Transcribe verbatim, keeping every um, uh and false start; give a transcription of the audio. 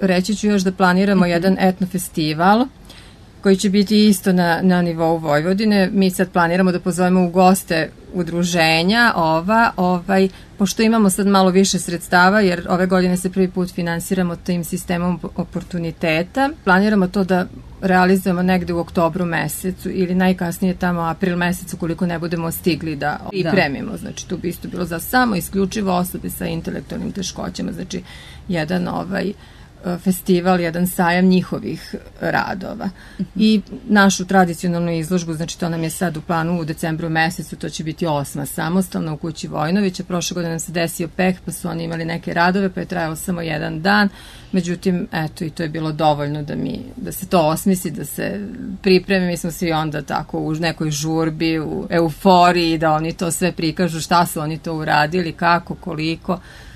reći ću još da planiramo mm-hmm. jedan etno festival koji će biti isto na, na nivou Vojvodine. Mi sad planiramo da pozovemo u goste udruženja ova, ovaj, pošto imamo sad malo više sredstava, jer ove godine se prvi put finansiramo tim sistemom oportuniteta. Planiramo to da realizujemo negde u oktobru mesecu ili najkasnije tamo april mesecu, koliko ne budemo stigli da pripremimo. Da. Znači, tu bi isto bilo za samo isključivo osobe sa intelektualnim teškoćama. Znači, jedan ovaj festival, jedan sajam njihovih radova. Uh-huh. I našu tradicionalnu izložbu, znači to nam je sad u planu u decembru mesecu, to će biti osma samostalna u kući Vojnovića. Prošle godine nam se desio peh, pa su oni imali neke radove, pa je trajalo samo jedan dan. Međutim, eto, i to je bilo dovoljno da mi, da se to osmisli, da se pripremi. Mi smo svi onda tako u nekoj žurbi, u euforiji, da oni to sve prikažu, šta su oni to uradili, kako, koliko.